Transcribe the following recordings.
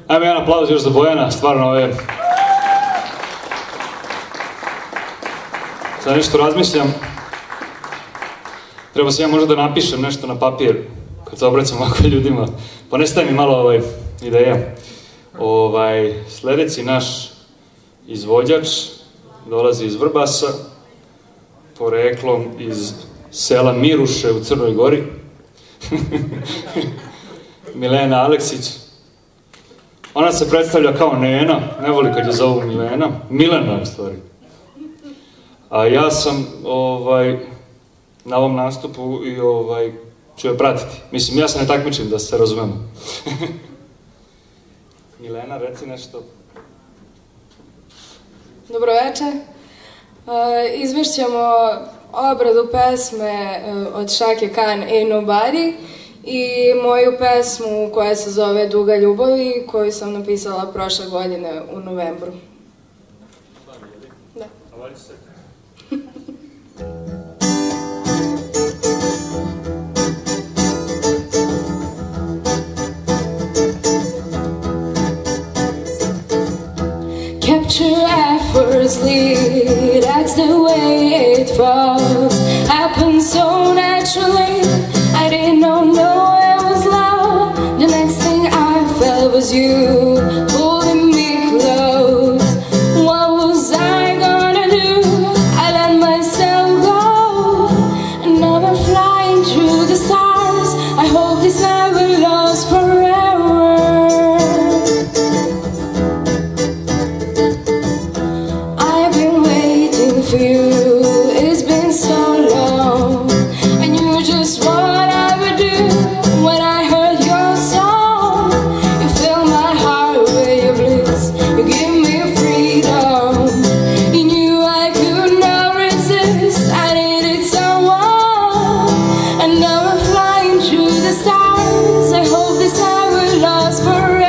Ajmo jedan aplauz još za Bojana, stvarno ove... Sad nešto razmišljam. Treba se ja možda da napišem nešto na papir, kad se obraćam ovako ljudima. Pa nestaje mi malo ideja. Sledeći naš izvođač dolazi iz Vrbasa, poreklom iz sela Miruše u Crnoj Gori. Milena Aleksić. Ona se predstavlja kao Nena, ne voli kad je zovu Milena. Milena, u stvari. A ja sam na ovom nastupu i ću je pratiti. Mislim, ja se ne takmičim, da se razumemo. Milena, reci nešto. Dobro večer. Izvešćemo obradu pesme od Šake Khan Ain't Nobody i moju pesmu koja se zove Duga ljubavi, koju sam napisala prošle godine u novembru. Da. Capture effortlessly, that's the way it falls. Happens so naturally, I didn't know it was love. The next thing I felt was you holding me close. What was I gonna do? I let myself go, and now I'm flying through the stars. I hope this never lasts forever. For you, it's been so long, and you're just what I would do when I heard your song. You fill my heart with your bliss, you give me freedom. You knew I could not resist, I needed someone, and now I'm flying through the stars. I hope this time will last forever.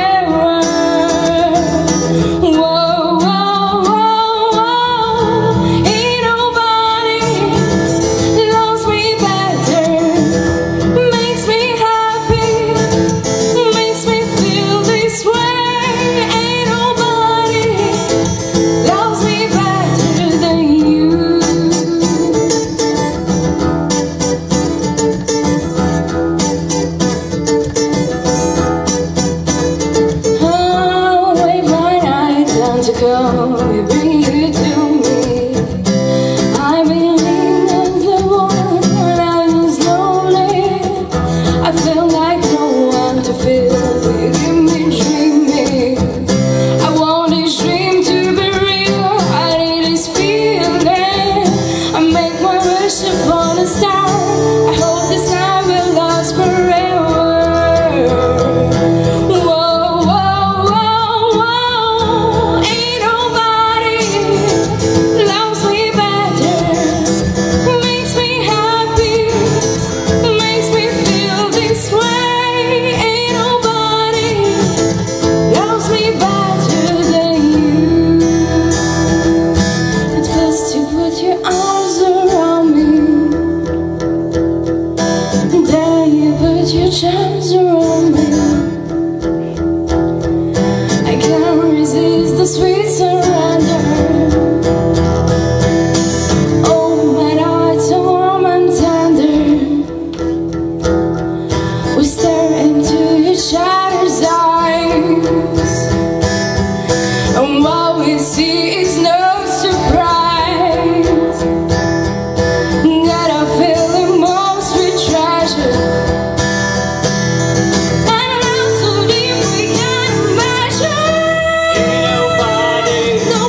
Nobody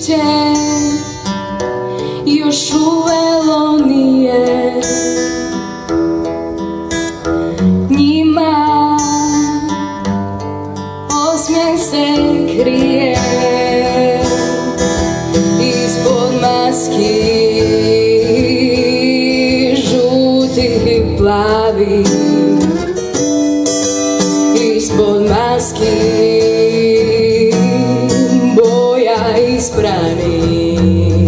lišće još uvelo nije. Njima osmijeh se krije ispod maski žutih i plavih, ispod maski boja ispranih.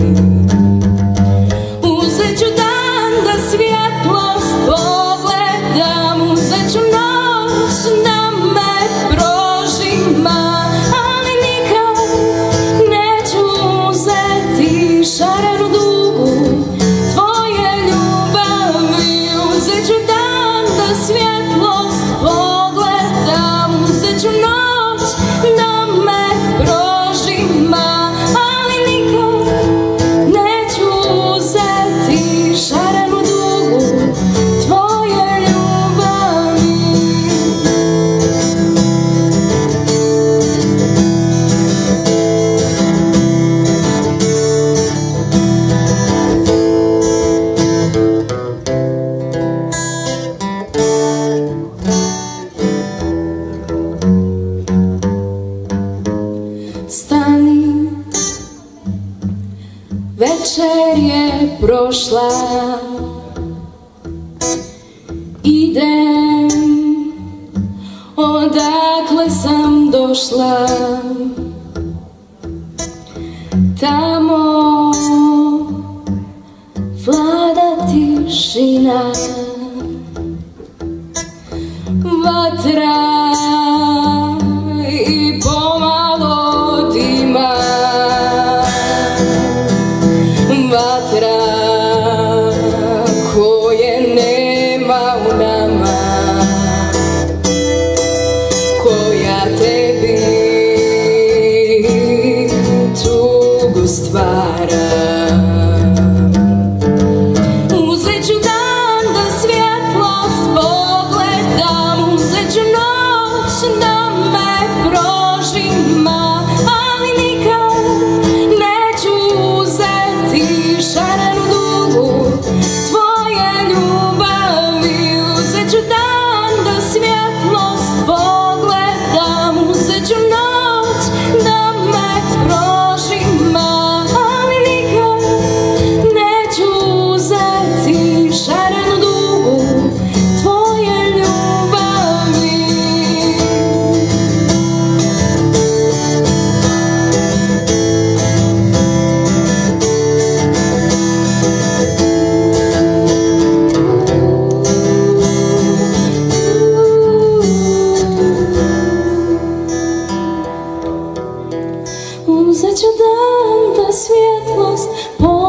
Uzet ću dan da svjetlost pogledam, uzet ću noć da me prožima, ali nikad neću uzeti šarenu dugu tvoje ljubavi. Uzet ću dan da svjetlost pogledam, uzet ću noć da me prožima, ali nikad neću uzeti šarenu dugu tvoje ljubavi. Stani, večer je prošla, idem odakle sam došla. Tamo vlada tišina, vatra i pomalo dima. Vatra koje nema u nama, koja tebi tugu stvara. Uzet ću dan da svjetlost pogledam, uzet ću noć da me prožima, ali nikad neću uzeti šarenu dugu tvoje ljubavi. Uzet ću dan da svjetlost pogledam, uzet ću noć da me prožima, ali nikad neću uzeti šarenu dugu tvoje ljubavi. Uzet ću dan da svjetlost